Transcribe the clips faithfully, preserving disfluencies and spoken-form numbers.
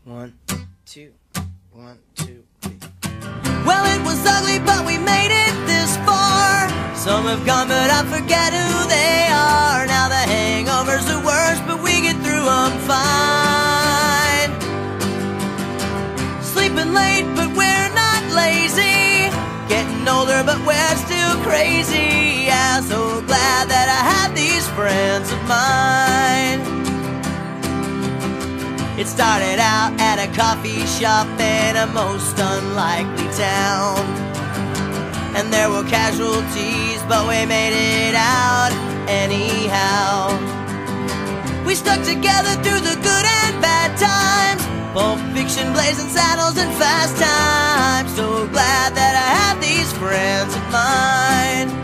One, two, one, two, three. Well, it was ugly, but we made it this far. Some have gone, but I forget who they are. Now the hangovers are worse, but we get through them fine. Sleeping late, but we're not lazy. Getting older, but we're still crazy. Yeah, so glad that I have these friends of mine. It started out at a coffee shop in a most unlikely town, and there were casualties, but we made it out anyhow. We stuck together through the good and bad times, Pulp Fiction, Blazing Saddles, and Fast Times. So glad that I have these friends of mine.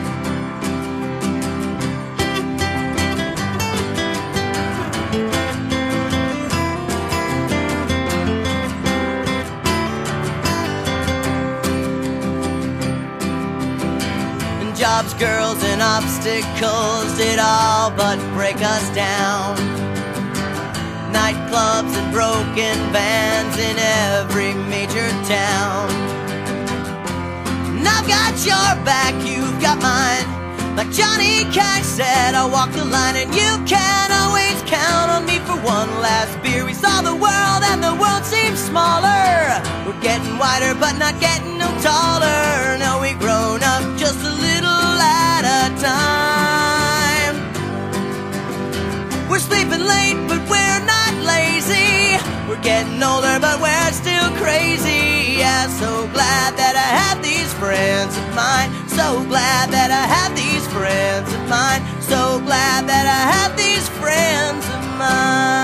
Jobs, girls, and obstacles did all but break us down. Nightclubs and broken vans in every major town. And I've got your back, you've got mine. Like Johnny Cash said, I'll walk the line, and you can always count on me for one last beer. We saw the world, and the world seems smaller. We're getting wider, but not getting no taller. No, we've grown up just a little at a time. We're sleeping late, but we're not lazy. We're getting older, but we're still crazy. Yeah, so glad that I have these friends of mine. So glad that I have these friends of mine. So glad that I have these friends of mine.